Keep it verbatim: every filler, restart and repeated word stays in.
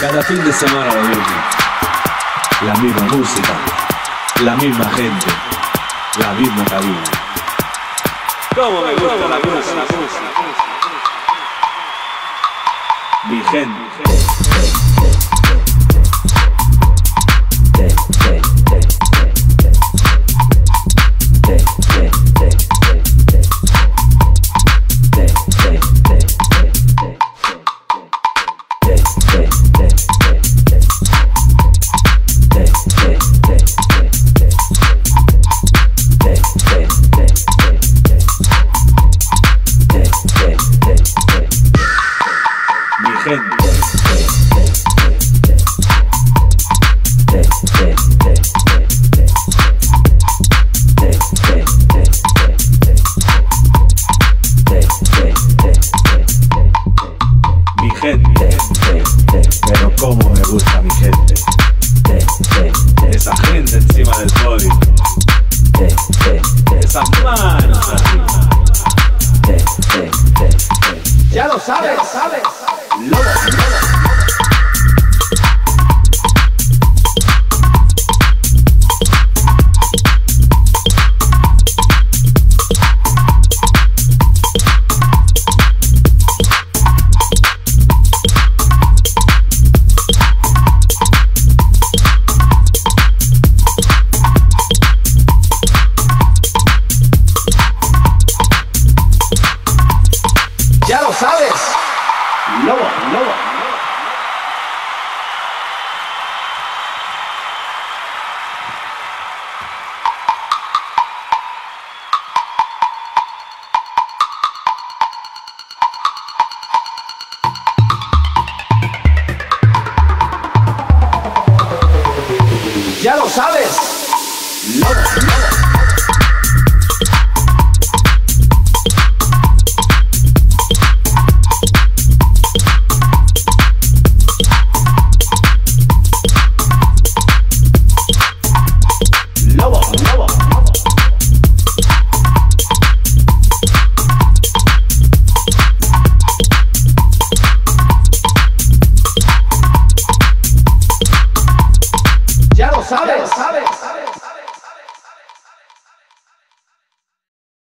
Cada fin de semana lo mismo. La misma música, la misma gente, la misma cabina. ¿Cómo me gusta la música? Mi gente. Pero cómo me gusta mi gente. Esa gente encima del podio. Esas manos arriba. Ya lo sabes, lo sabes. Lobo, lobo. Ya lo sabes. Lobo, lobo. Ya lo sabes. Lobo, lobo.